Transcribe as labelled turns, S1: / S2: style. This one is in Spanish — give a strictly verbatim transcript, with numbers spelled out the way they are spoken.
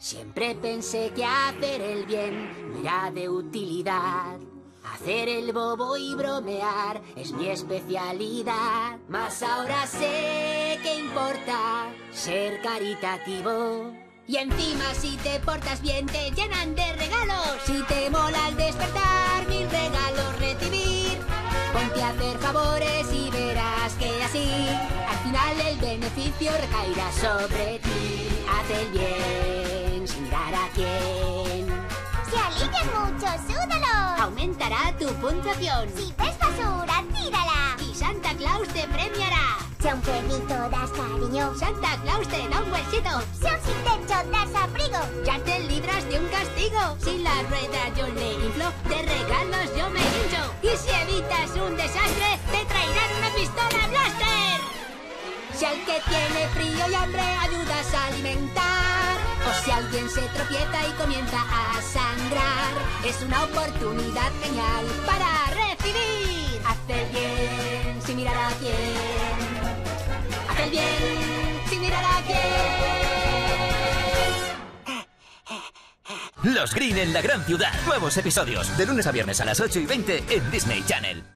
S1: Siempre pensé que hacer el bien no era de utilidad. Hacer el bobo y bromear es mi especialidad. Mas ahora sé que importa ser caritativo. Y encima si te portas bien te llenan de regalos. Si te mola al despertar mil regalos recibir, ponte a hacer favores y verás que así al final el beneficio recaerá sobre ti. Haz el bien sin mirar a quién.
S2: Si alivias mucho, súdalo.
S1: Aumentará tu puntuación.
S2: Si ves basura, tírala.
S1: Y Santa Claus te premiará.
S2: Si a un perrito das cariño,
S1: Santa Claus te da un huesito.
S2: si a un sin techo das abrigo,
S1: Ya te libras de un castigo. Si la rueda yo le inflo, de regalos yo me hincho. Y si evitas un desastre, te traerán una pistola blaster. Si al que tiene frío y hambre ayudas a alimentar, o si alguien se tropieza y comienza a sangrar, es una oportunidad genial para recibir. Haz el bien sin mirar a quién. Haz el bien sin mirar a quién.
S3: Los Green en la gran ciudad. Nuevos episodios. De lunes a viernes a las ocho y veinte en Disney Channel.